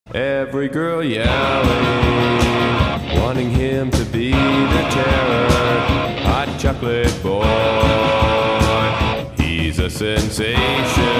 Every girl yelling, wanting him to be the terror. Hot chocolate boy, he's a sensation.